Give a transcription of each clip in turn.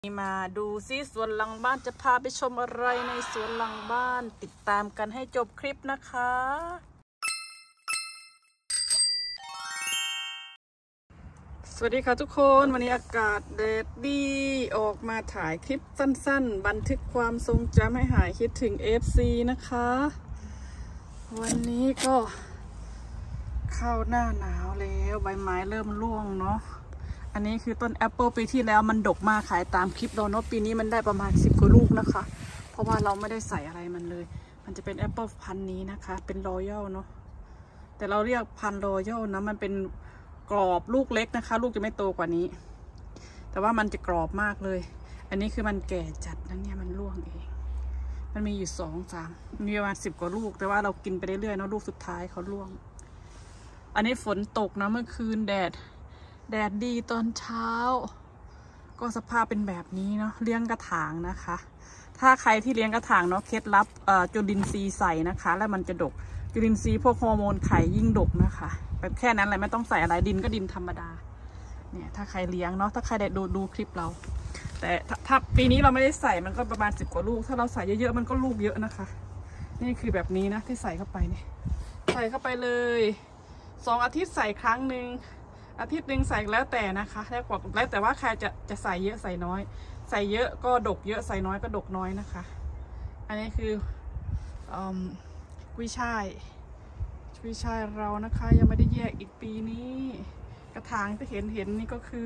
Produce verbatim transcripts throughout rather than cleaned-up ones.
มาดูซิสวนหลังบ้านจะพาไปชมอะไรในสวนหลังบ้านติดตามกันให้จบคลิปนะคะสวัสดีค่ะทุกคนวันนี้อากาศแดดดีออกมาถ่ายคลิปสั้นๆบันทึกความทรงจำให้หายคิดถึง เอฟ ซี นะคะวันนี้ก็เข้าหน้าหนาวแล้วใบไม้เริ่มร่วงเนาะอันนี้คือต้นแอปเปิลปีที่แล้วมันดกมากขายตามคลิปเราเนาะปีนี้มันได้ประมาณสิบกว่าลูกนะคะเพราะว่าเราไม่ได้ใส่อะไรมันเลยมันจะเป็นแอปเปิลพันธุ์นี้นะคะเป็นรอยัลเนาะแต่เราเรียกพันธุ์รอยัลนะมันเป็นกรอบลูกเล็กนะคะลูกจะไม่โตกว่านี้แต่ว่ามันจะกรอบมากเลยอันนี้คือมันแก่จัดนะเนี่ยมันร่วงเองมันมีอยู่สองสามมีประมาณสิบกว่าลูกแต่ว่าเรากินไปเรื่อยๆเนาะลูกสุดท้ายเขาร่วงอันนี้ฝนตกนะเมื่อคืนแดดแดดดีตอนเช้าก็สภาพเป็นแบบนี้เนาะเลี้ยงกระถางนะคะถ้าใครที่เลี้ยงกระถางเนาะเคล็ดลับจุลินทรีย์ใส่นะคะแล้วมันจะดกจุลินทรีย์พวกฮอร์โมนไข่ยิ่งดกนะคะแบบแค่นั้นเลยไม่ต้องใส่อะไรดินก็ดินธรรมดาเนี่ยถ้าใครเลี้ยงเนาะถ้าใครได้ดูดูคลิปเราแต่ถ้าปีนี้เราไม่ได้ใส่มันก็ประมาณสิบกว่าลูกถ้าเราใส่เยอะๆมันก็ลูกเยอะนะคะนี่คือแบบนี้นะที่ใส่เข้าไปเนี่ยใส่เข้าไปเลยสองอาทิตย์ใส่ครั้งหนึ่งอาทิตย์หนึ่งใส่แล้วแต่นะคะแล้วกว่าแล้วแต่ว่าใครจะจะใส่เยอะใส่น้อยใส่เยอะก็ดกเยอะใส่น้อยก็ดกน้อยนะคะอันนี้คือกุ้ยช่ายกุ้ยช่ายเรานะคะยังไม่ได้แยกอีกปีนี้กระถางที่เห็นเห็นนี่ก็คื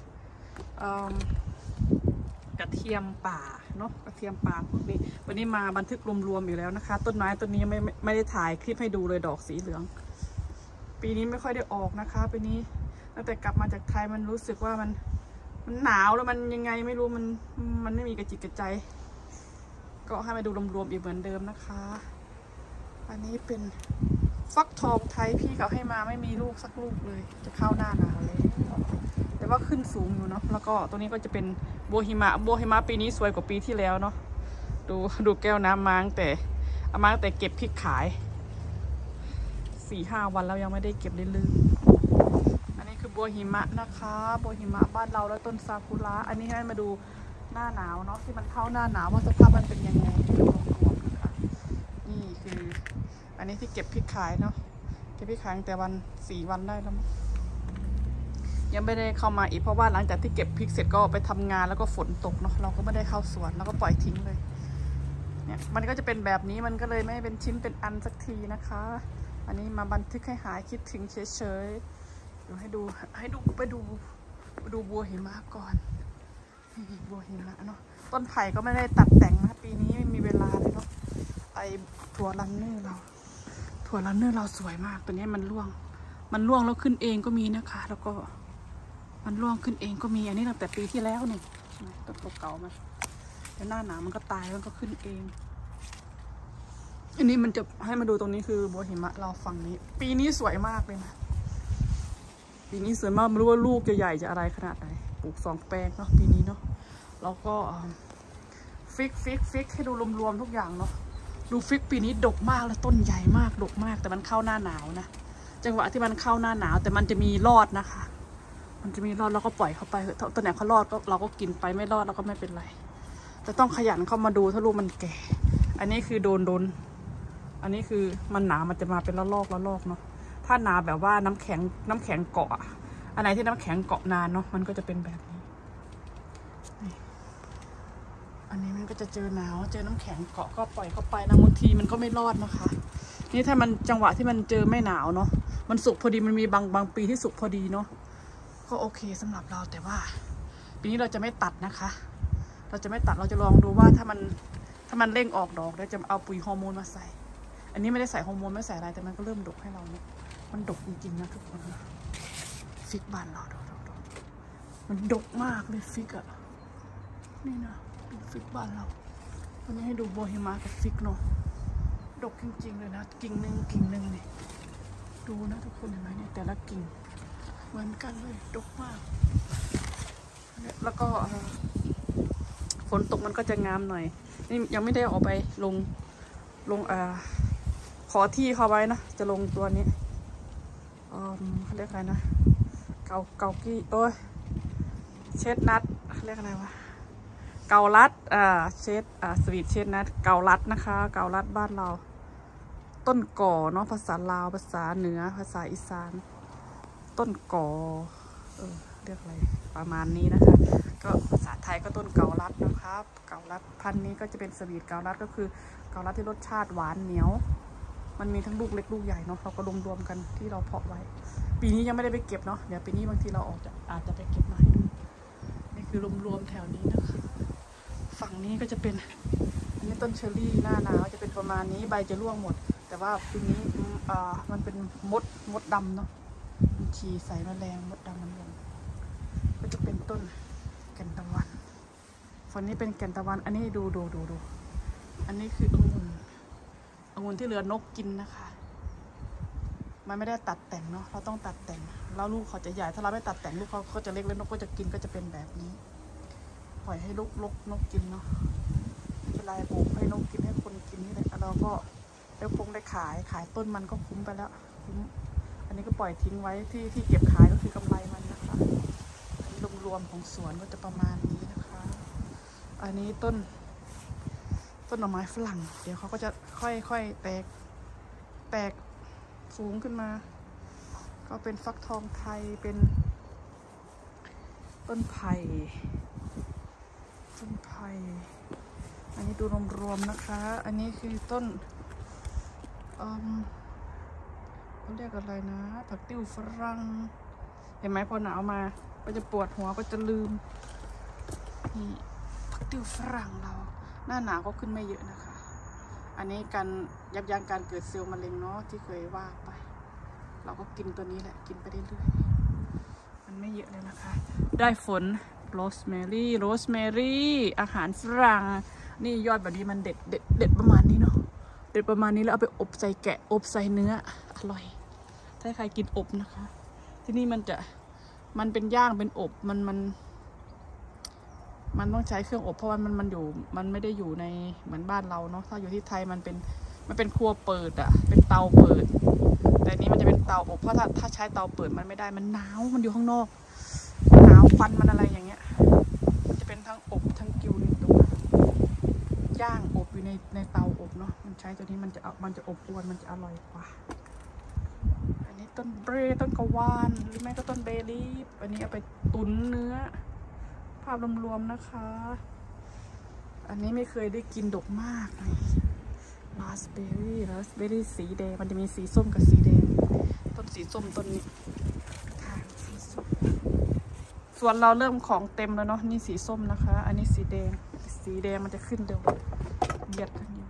อกระเทียมป่าเนาะกระเทียมป่าพวกนี้วันนี้มาบันทึกรวมๆอยู่แล้วนะคะต้นไม้ต้นนี้ไม่ไม่ได้ถ่ายคลิปให้ดูเลยดอกสีเหลืองปีนี้ไม่ค่อยได้ออกนะคะปีนี้ตั้งแต่กลับมาจากไทยมันรู้สึกว่ามันมันหนาวแล้วมันยังไงไม่รู้มันมันไม่มีกระจิตกระใจก็ให้มาดูรวมๆอีกเหมือนเดิมนะคะอันนี้เป็นฟักทองไทยพี่เขาให้มาไม่มีลูกสักลูกเลยจะเข้าหน้าหนาวเลยแต่ว่าขึ้นสูงอยู่เนาะแล้วก็ตัวนี้ก็จะเป็นโบฮิมะโบฮิมะปีนี้สวยกว่าปีที่แล้วเนาะดูดูแก้วน้ำมาตั้งแต่เอามาตั้งแต่เก็บพริกขายสี่ห้าวันแล้วยังไม่ได้เก็บเลยลืมอันนี้คือบัวหิมะนะคะบัวหิมะบ้านเราแล้วต้นซากุระอันนี้ให้มาดูหน้าหนาวเนาะที่มันเข้าหน้าหนาวว่าสภาพมันเป็นยังไงรวมๆนะคะนี่คืออันนี้ที่เก็บพริกขายเนาะเก็บพริกขายแต่วันสี่วันได้แล้วยังไม่ได้เข้ามาอีกเพราะว่าหลังจากที่เก็บพริกเสร็จก็ไปทำงานแล้วก็ฝนตกเนาะเราก็ไม่ได้เข้าสวนแล้วก็ปล่อยทิ้งเลยเนี่ยมันก็จะเป็นแบบนี้มันก็เลยไม่เป็นชิ้นเป็นอันสักทีนะคะอันนี้มาบันทึกให้หายคิดถึงเฉยๆเดี๋ยวให้ดูให้ดูไปดูไปดูบัวหิมะก่อนนี่บัวหิมะเนาะต้นไผ่ก็ไม่ได้ตัดแต่งนะปีนี้ไม่มีเวลาเลยเนาะไอถั่วลันเนอร์เราถั่วลันเนอร์เราสวยมากตัวนี้มันร่วงมันร่วงแล้วขึ้นเองก็มีนะคะแล้วก็มันร่วงขึ้นเองก็มีอันนี้ตั้งแต่ปีที่แล้วนี่ต้นเก่าๆมาแล้วหน้าหนาวมันก็ตายมันก็ขึ้นเองอันนี้มันจะให้มาดูตรงนี้คือบัวหิมะเราฝั่งนี้ปีนี้สวยมากเลยนะปีนี้สวยมากไม่รู้ว่าลูกจะใหญ่จะอะไรขนาดไหนปลูกสองแปลงเนาะปีนี้เนาะแล้วก็ฟิกฟิกฟิกให้ดูรวมๆทุกอย่างเนาะดูฟิกปีนี้ดกมากแล้วต้นใหญ่มากดกมากแต่มันเข้าหน้าหนาวนะจังหวะที่มันเข้าหน้าหนาวแต่มันจะมีรอดนะคะมันจะมีรอดเราก็ปล่อยเข้าไปต้นไหนเขารอดก็เราก็กินไปไม่รอดเราก็ไม่เป็นไรแต่ต้องขยันเข้ามาดูถ้าลูกมันแก่อันนี้คือโดนโดนอันนี้คือมันหนามันจะมาเป็นละลอกละลอกเนาะถ้าหนาแบบว่าน้ำแข็งน้ำแข็งเกาะอันไหนที่น้ำแข็งเกาะนานเนาะมันก็จะเป็นแบบนี้อันนี้มันก็จะเจอหนาวเจอน้ำแข็งเกาะก็ปล่อยเข้าไปนะบางทีมันก็ไม่รอดนะคะนี่ถ้ามันจังหวะที่มันเจอไม่หนาวเนาะมันสุกพอดีมันมีบางบางปีที่สุกพอดีเนาะก็โอเคสำหรับเราแต่ว่าปีนี้เราจะไม่ตัดนะคะเราจะไม่ตัดเราจะลองดูว่าถ้ามันถ้ามันเร่งออกดอกเราจะเอาปุ๋ยฮอร์โมนมาใส่อันนี้ไม่ได้ใส่ฮอร์โมนไม่ใส่อะไรแต่มันก็เริ่มดกให้เราเนี่ยมันดกจริงๆนะทุกคนนะฟิกบ้านเราดกดกมันดกมากเลยฟิกอะนี่นะดูฟิกบ้านเราวันนี้ให้ดูบัวหิมะกับฟิกเนาะดกจริงๆเลยนะกิ่งหนึ่งกิ่งหนึ่งเนี่ยดูนะทุกคนเห็นไหมเนี่ยแต่ละกิ่งเหมือนกันเลยดกมากแล้วก็ฝนตกมันก็จะงามหน่อยนี่ยังไม่ได้ออกไปลงลงอ่าขอที่เขาไว้นะจะลงตัวนี้อืมเขาเรียกอะไรนะเกาเกากี้โอ้ยเช็ดนัดเขาเรียกอะไรวะเกาลัดอ่าเชดอ่าสวีทเชดนะเกาลัดนะคะเกาลัดบ้านเราต้นก่อเนาะภาษาลาวภาษาเหนือภาษาอีสานต้นก่อเออเรียกอะไรประมาณนี้นะคะก็ภาษาไทยก็ต้นเกาลัดนะครับเกาลัดพันธุ์นี้ก็จะเป็นสวีทเกาลัดก็คือเกาลัดที่รสชาติหวานเหนียวมันมีทั้งลูกเล็กลูกใหญ่เนาะเราก็รวมๆกันที่เราเพาะไว้ปีนี้ยังไม่ได้ไปเก็บเนาะเดี๋ยวปีนี้บางทีเราออกจะอาจจะไปเก็บมาให้ดูนี่คือรวมๆแถวนี้นะคะฝั่งนี้ก็จะเป็นอันนี้ต้นเชอร์รี่หน้าหนาวจะเป็นประมาณนี้ใบจะร่วงหมดแต่ว่าปีนี้อ่ามันเป็นมดมดดำเนาะมันฉี่ใส่แมลงมดดำมันลงก็จะเป็นต้นแก่นตะวันฝั่งนี้เป็นแก่นตะวันอันนี้ดูดูดูดูอันนี้คือองุ่นองุ่นที่เหลือนกกินนะคะมันไม่ได้ตัดแต่งเนาะเราต้องตัดแต่งแล้วลูกเขาจะใหญ่ถ้าเราไม่ตัดแต่งลูกเขาก็จะเล็กแล้วนกก็จะกินก็จะเป็นแบบนี้ปล่อยให้ลูกลกนกกินเนาะเป็นลายปลูกให้นกกินให้คนกินนี่แหละเราก็ได้คงได้ขายขายต้นมันก็คุ้มไปแล้วคุ้มอันนี้ก็ปล่อยทิ้งไว้ที่ที่เก็บขายก็คือกำไรมันนะคะอันนี้รวมๆของสวนก็จะประมาณนี้นะคะอันนี้ต้นต้นหน่อไม้ฝรั่งเดี๋ยวเขาก็จะค่อยๆแตกแตกสูงขึ้นมาก็เป็นฟักทองไทยเป็นต้นไผ่ต้นไผ่อันนี้ดูรวมๆนะคะอันนี้คือต้นอืมเขาเรียกอะไรนะผักติ้วฝรั่งเห็นไหมพอหนาวมาก็จะปวดหัวก็จะลืมนี่ผักติ้วฝรั่งเราหน้าหนาวก็ขึ้นไม่เยอะนะคะอันนี้การยับยั้งการเกิดเซลล์มะเร็งเนาะที่เคยว่าไปเราก็กินตัวนี้แหละกินไปเรื่อยๆมันไม่เยอะเลยนะคะได้ฝนโรสแมรี่โรสแมรี่อาหารฝรั่งนี่ยอดแบบนี้มันเด็ดเด็ดเด็ดประมาณนี้เนาะเด็ดประมาณนี้แล้วเอาไปอบใส่แกะอบใส่เนื้ออร่อยถ้าใครกินอบนะคะที่นี่มันจะมันเป็นย่างเป็นอบมันมันมันต้องใช้เครื่องอบเพราะว่ามันมันอยู่มันไม่ได้อยู่ในเหมือนบ้านเราเนาะถ้าอยู่ที่ไทยมันเป็นมันเป็นครัวเปิดอะเป็นเตาเปิดแต่นี้มันจะเป็นเตาอบเพราะถ้าถ้าใช้เตาเปิดมันไม่ได้มันหนาวมันอยู่ข้างนอกหนาวควันมันอะไรอย่างเงี้ยมันจะเป็นทั้งอบทั้งกิวในตัวย่างอบอยู่ในในเตาอบเนาะมันใช้ตัวนี้มันจะมันจะอบอวนมันจะอร่อยกว่าอันนี้ต้นเบรต้นกวานหรือไม่ก็ต้นเบลีฟอันนี้เอาไปตุ๋นเนื้อภาพรวมๆนะคะอันนี้ไม่เคยได้กินดกมากเลยราสเบอร์รี่ราสเบอร์รี่สีแดงมันจะมีสีส้มกับสีแดงต้นสีส้มต้นนี้สีส้มส่วนเราเริ่มของเต็มแล้วเนาะนี่สีส้มนะคะอันนี้สีแดงสีแดงมันจะขึ้นเร็วเบียดกันอยู่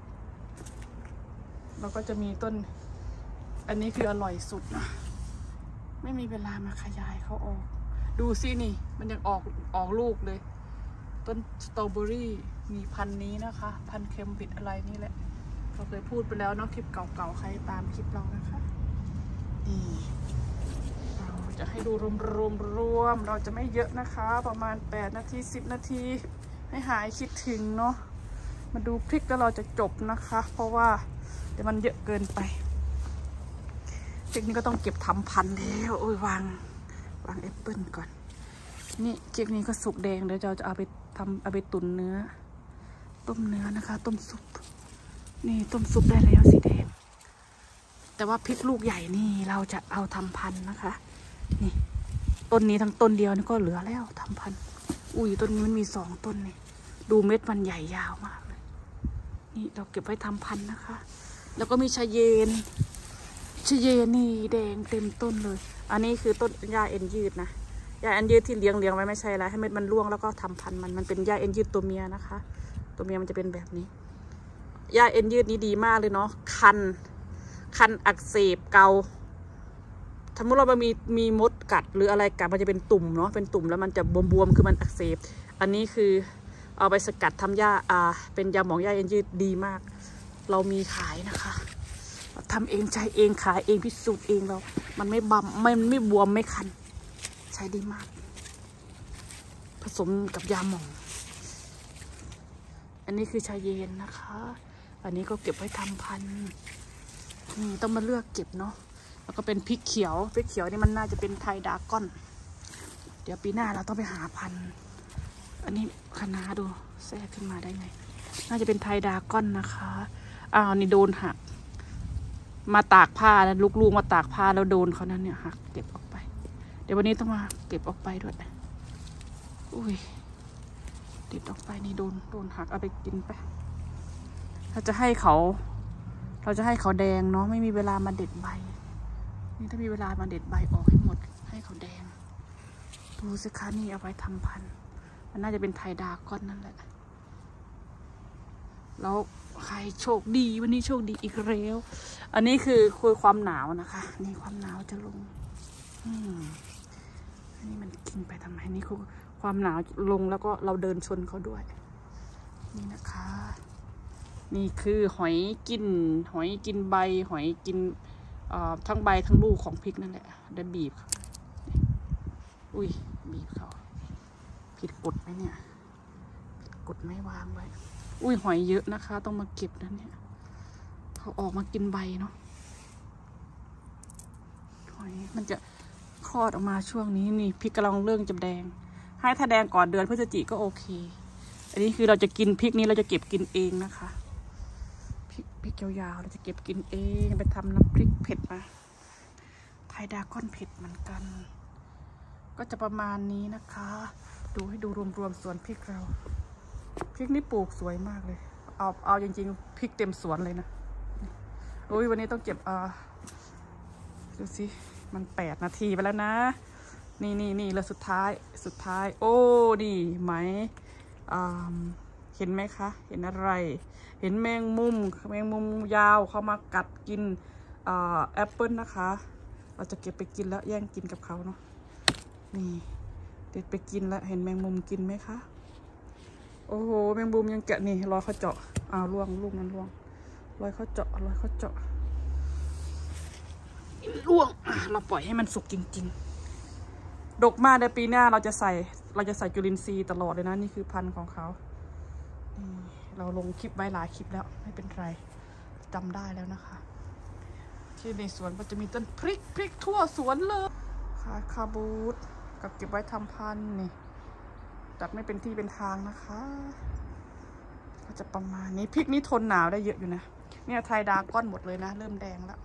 เราก็จะมีต้นอันนี้คืออร่อยสุดนะไม่มีเวลามาขยายเขาออกดูสินี่มันยังออกออกลูกเลยต้นสตรอเบอรี่มีพันนี้นะคะพันเคมบิดอะไรนี่แหละเราเคยพูดไปแล้วเนาะคลิปเก่าๆใครตามคลิปเรานะคะนี่เราจะให้ดูรวมๆรวมเราจะไม่เยอะนะคะประมาณแปดนาทีสิบนาทีให้หายคิดถึงเนาะมาดูพริกแล้วเราจะจบนะคะเพราะว่าเดี๋ยวมันเยอะเกินไปพริกนี้ก็ต้องเก็บทำพันแล้วโอ้ยวางวางแอปเปิลก่อนนี่เค้กนี้ก็สุกแดงเดี๋ยวเราจะเอาไปทำเอาไปตุ๋นเนื้อต้มเนื้อนะคะต้มซุปนี่ต้มซุปได้แล้วสีแดงแต่ว่าพริกลูกใหญ่นี่เราจะเอาทำพันนะคะนี่ต้นนี้ทั้งต้นเดียวนี่ก็เหลือแล้วทำพันอุ้ยต้นนี้มันมีสองต้นนี่ดูเม็ดมันใหญ่ยาวมากเลยนี่เราเก็บไว้ทำพันนะคะ แล้วก็มีชะเยนชะเยนนี่แดงเต็มต้นเลยอันนี้คือต้นหญ้าเอ็นยืดนะหญ้าเอ็นยืดที่เลี้ยงเลี้ยงไว้ไม่ใช่แล้วให้เม็ดมันร่วงแล้วก็ทำพันธุ์มันมันเป็นหญ้าเอ็นยืดตัวเมียนะคะตัวเมียมันจะเป็นแบบนี้หญ้าเอ็นยืดนี้ดีมากเลยเนาะคันคันอักเสบเกาสมมติเรามีมีมดกัดหรืออะไรกัดมันจะเป็นตุ่มเนาะเป็นตุ่มแล้วมันจะบวมๆคือมันอักเสบอันนี้คือเอาไปสกัดทำหญ้าอ่าเป็นยาหมองหญ้าเอ็นยืดดีมากเรามีขายนะคะทำเองใช้เองขายเองพิสูจน์เองเรามันไม่บำไม่ไม่บวมไม่คันใช้ดีมากผสมกับยาหม่องอันนี้คือชาเย็นนะคะอันนี้ก็เก็บไว้ทำพันธุ์นี่ต้องมาเลือกเก็บเนาะแล้วก็เป็นพริกเขียวพริกเขียวนี่มันน่าจะเป็นไทยดากอนเดี๋ยวปีหน้าเราต้องไปหาพันธุ์อันนี้คะน้าดูแทรกขึ้นมาได้ไงน่าจะเป็นไทยดาก้อนนะคะอ้าวนี่โดนหักมาตากผ้าแล้วลูกๆมาตากผ้าแล้วโดนเขานั้นเนี่ยหักเก็บออกไปเดี๋ยววันนี้ต้องมาเก็บออกไปด้วยอุ้ยติดออกไปนี่โดนโดนหักเอาไปกินไปเราจะให้เขาเราจะให้เขาแดงเนาะไม่มีเวลามาเด็ดใบนี่ถ้ามีเวลามาเด็ดใบออกให้หมดให้เขาแดงดูสิคะนี่เอาไว้ทำพันธุ์มันน่าจะเป็นไทยดาก้อนนั่นแหละแล้วใครโชคดีวันนี้โชคดีอีกแล้วอันนี้คือคุยความหนาวนะคะนี่ความหนาวจะลงอืมอันนี้มันกินไปทำไมนี่คือความหนาวลงแล้วก็เราเดินชนเขาด้วยนี่นะคะนี่คือหอยกินหอยกินใบหอยกินทั้งใบทั้งลูกของพริกนั่นแหละได้บีบเขาอุ้ยบีบเขาผิดกฎไหมเนี่ยผิดกฎไม่วางไว้อุ้ยหอยเยอะนะคะต้องมาเก็บนั่นเนี่ยเขาออกมากินใบเนาะหอยมันจะคลอดออกมาช่วงนี้นี่พริกกำลังเริ่มจะแดงให้ถ้าแดงก่อนเดือนพฤศจิกก็โอเคอันนี้คือเราจะกินพริกนี้เราจะเก็บกินเองนะคะพริกพริกยาวๆเราจะเก็บกินเองไปทำน้ำพริกเผ็ดมาไทยดาก้อนเผ็ดเหมือนกันก็จะประมาณนี้นะคะดูให้ดูรวมๆสวนพริกเราพริกนี่ปลูกสวยมากเลยเอาเอาจริงๆพริกเต็มสวนเลยนะโอ้ยวันนี้ต้องเก็บอ่าดูสิมันแปดนาทีไปแล้วนะนี่นี่นี่แล้วสุดท้ายสุดท้ายโอ้นี่ไหมอ่าเห็นไหมคะเห็นอะไรเห็นแมงมุมแมงมุมยาวเขามากัดกินอ่าแอปเปิ้ลนะคะเราจะเก็บไปกินแล้วแย่งกินกับเขาเนาะนี่เด็ดไปกินแล้วเห็นแมงมุมกินไหมคะโอ้โหแมงมุมยังแกะนี่รอยเขาเจาะอ้าวล่วงลูกนั้นล่วงรอยเขาเจาะรอยเขาเจาะล่วงเราปล่อยให้มันสุกจริงๆดกมากในปีหน้าเราจะใส่เราจะใส่จุลินทรีย์ตลอดเลยนะนี่คือพันธุ์ของเขาเราลงคลิปไว้หลายคลิปแล้วไม่เป็นไรจำได้แล้วนะคะที่ในสวนก็จะมีต้นพริกพริกทั่วสวนเลยค่ะคาบูดกับเก็บไว้ทำพันธุ์นี่จัดไม่เป็นที่เป็นทางนะคะก็จะประมาณนี้พริกนี้ทนหนาวได้เยอะอยู่นะเนี่ยไทยดาก้อนหมดเลยนะเริ่มแดงแล้ว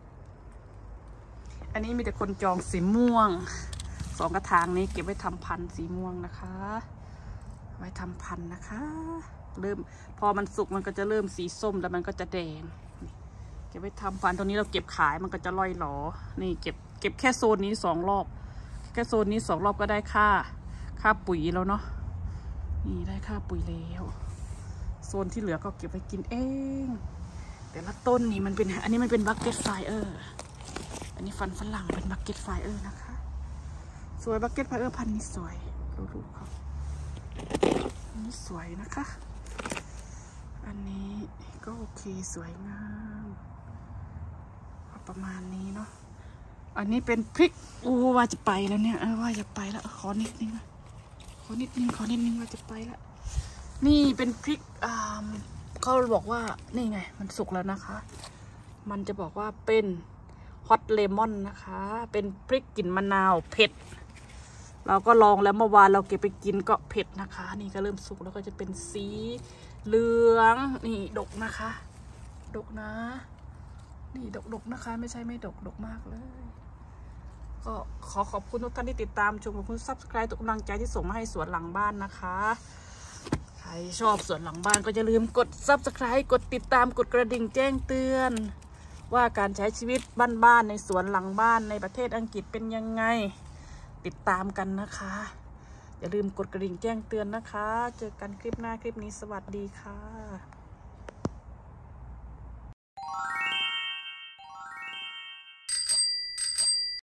อันนี้มีแต่คนจองสีม่วงสองกระถางนี้เก็บไว้ทำพันธุ์สีม่วงนะคะไว้ทำพันธุ์นะคะเริ่มพอมันสุกมันก็จะเริ่มสีส้มแล้วมันก็จะแดงเก็บไว้ทำพันธุ์ตรงนี้เราเก็บขายมันก็จะลอยหลอนี่เก็บเก็บแค่โซนนี้สองรอบแค่โซนนี้สองรอบก็ได้ค่าค่าปุ๋ยแล้วเนาะนี่ได้ค่าปุ๋ยแล้วโซนที่เหลือก็เก็บไปกินเองแต่ละต้นนี่มันเป็นอันนี้มันเป็นบักเก็ตไฟเออร์อันนี้ฟันฝรั่งเป็นบักเก็ตไฟเออร์นะคะสวยบักเก็ตไฟเออร์พันนี้สวยดูๆครับอันนี้สวยนะคะอันนี้ก็โอเคสวยงามประมาณนี้เนาะอันนี้เป็นพริกโอ้ว่าจะไปแล้วเนี่ยว่าจะไปแล้วขอนิดนึงขอนิดนึงขอนิดนึงว่าจะไปแล้วนี่เป็นพริกอ่าเขาบอกว่านี่ไงมันสุกแล้วนะคะมันจะบอกว่าเป็นฮอตเลมอนนะคะเป็นพริกกลิ่นมะนาวเผ็ดเราก็ลองแล้วเมื่อวานเราเก็บไปกินก็เผ็ดนะคะนี่ก็เริ่มสุกแล้วก็จะเป็นสีเหลืองนี่ดกนะคะดกนะนี่ดกดกนะคะไม่ใช่ไม่ดกดกมากเลยก็ขอขอบคุณทุกท่านที่ติดตามชมขอบคุณ ซับสไครบ์ ทุกกำลังใจที่ส่งมาให้สวนหลังบ้านนะคะใครชอบสวนหลังบ้านก็อย่าลืมกด ซับสไครบ์ กดติดตามกดกระดิ่งแจ้งเตือนว่าการใช้ชีวิตบ้านๆในสวนหลังบ้านในประเทศอังกฤษเป็นยังไงติดตามกันนะคะอย่าลืมกดกระดิ่งแจ้งเตือนนะคะเจอกันคลิปหน้าคลิปนี้สวัสดีค่ะ